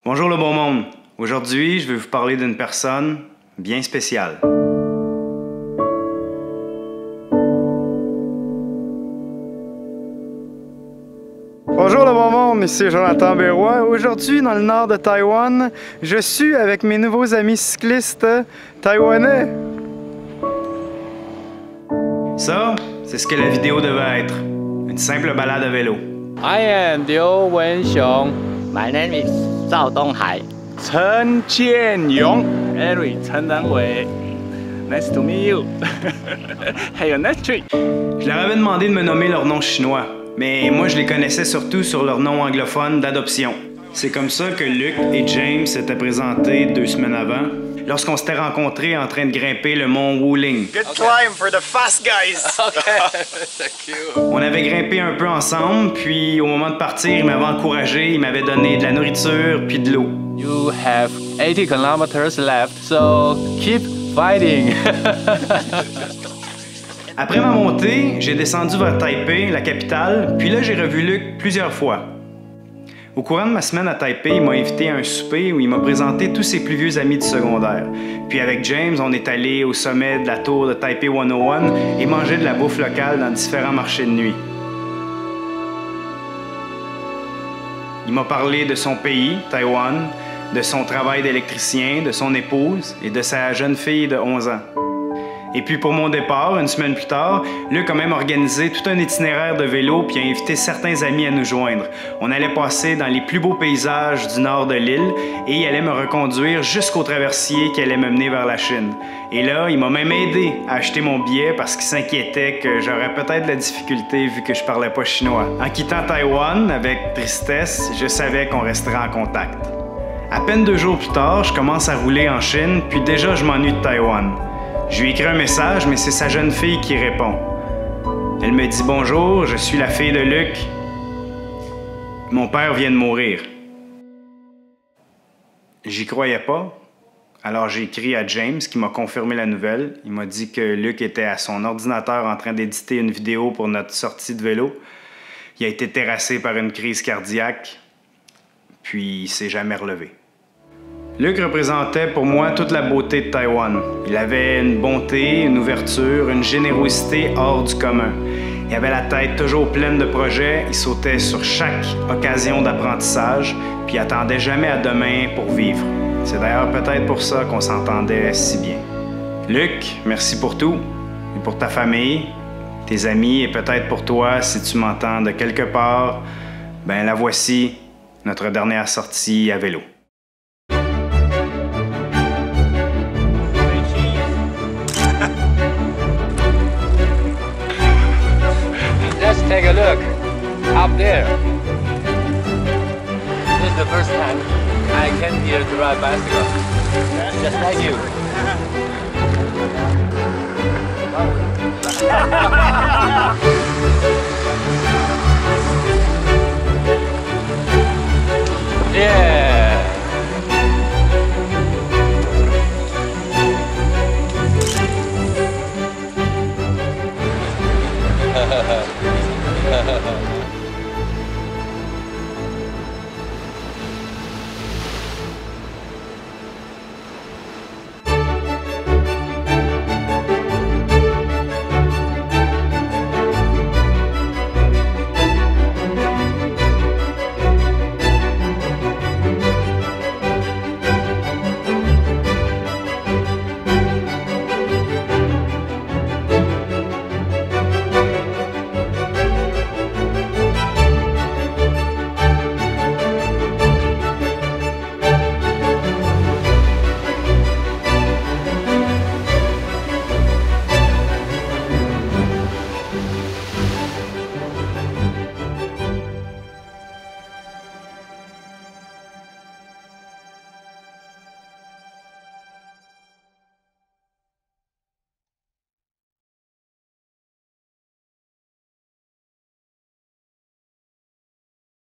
Bonjour le bon monde. Aujourd'hui, je vais vous parler d'une personne bien spéciale. Bonjour le bon monde, ici Jonathan Bérois. Aujourd'hui, dans le nord de Taïwan, je suis avec mes nouveaux amis cyclistes taïwanais. Ça, c'est ce que la vidéo devait être. Une simple balade à vélo. I am Liu Wenxiong. My name is Zhao Donghai. Chen Jianyong. Eric Chen Danwei. Nice to meet you. Hey, a nice trip. Je leur avais demandé de me nommer leur nom chinois, mais moi je les connaissais surtout sur leur nom anglophone d'adoption. C'est comme ça que Luc et James s'étaient présentés 2 semaines avant, lorsqu'on s'était rencontrés en train de grimper le mont Wuling. Good climb for the fast guys. On avait grimpé un peu ensemble, puis au moment de partir, il m'avait encouragé, il m'avait donné de la nourriture puis de l'eau. You have 80 kilometers left, so keep fighting. Après ma montée, j'ai descendu vers Taipei, la capitale, puis là j'ai revu Luc plusieurs fois. Au courant de ma semaine à Taipei, il m'a invité à un souper où il m'a présenté tous ses plus vieux amis du secondaire. Puis avec James, on est allé au sommet de la tour de Taipei 101 et manger de la bouffe locale dans différents marchés de nuit. Il m'a parlé de son pays, Taïwan, de son travail d'électricien, de son épouse et de sa jeune fille de 11 ans. Et puis pour mon départ, une semaine plus tard, Luc a même organisé tout un itinéraire de vélo puis a invité certains amis à nous joindre. On allait passer dans les plus beaux paysages du nord de l'île et il allait me reconduire jusqu'au traversier qui allait me mener vers la Chine. Et là, il m'a même aidé à acheter mon billet parce qu'il s'inquiétait que j'aurais peut-être de la difficulté vu que je parlais pas chinois. En quittant Taïwan, avec tristesse, je savais qu'on resterait en contact. À peine 2 jours plus tard, je commence à rouler en Chine, puis déjà je m'ennuie de Taïwan. Je lui écris un message, mais c'est sa jeune fille qui répond. Elle me dit « Bonjour, je suis la fille de Luc. Mon père vient de mourir. » J'y croyais pas, alors j'ai écrit à James qui m'a confirmé la nouvelle. Il m'a dit que Luc était à son ordinateur en train d'éditer une vidéo pour notre sortie de vélo. Il a été terrassé par une crise cardiaque, puis il s'est jamais relevé. Luc représentait pour moi toute la beauté de Taïwan. Il avait une bonté, une ouverture, une générosité hors du commun. Il avait la tête toujours pleine de projets, il sautait sur chaque occasion d'apprentissage, puis il attendait jamais à demain pour vivre. C'est d'ailleurs peut-être pour ça qu'on s'entendait si bien. Luc, merci pour tout, et pour ta famille, tes amis, et peut-être pour toi, si tu m'entends de quelque part, ben la voici, notre dernière sortie à vélo. Let's take a look up there. This is the first time I came here to ride bicycle. Just like you. Yeah.